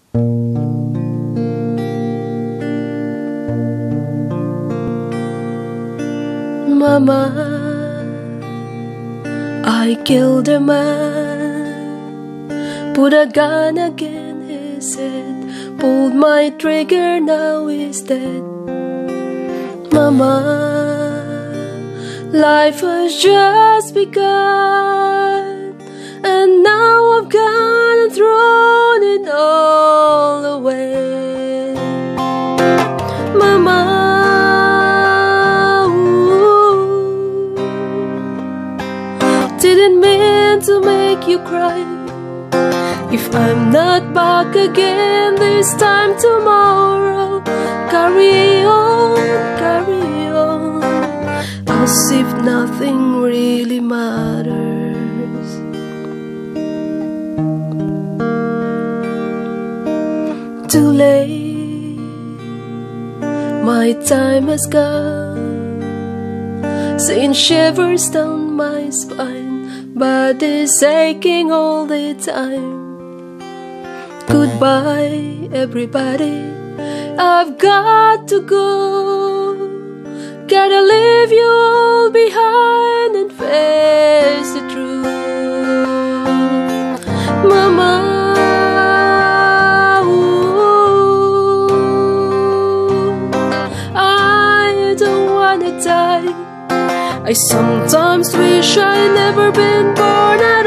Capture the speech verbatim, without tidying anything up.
Mama, I killed a man, put a gun against his head, pulled my trigger, now he's dead. Mama, life has just begun, and now I've gone and thrown it all away. Mama, didn't mean to make you cry. If I'm not back again this time tomorrow, carry on, carry on, as if nothing really matters. Too late, my time has gone, sending shivers down my spine, body's aching all the time. Goodbye, everybody, I've got to go. Gotta leave you all behind and face the truth. Mama, ooh, I don't wanna die. I sometimes wish I'd never been born.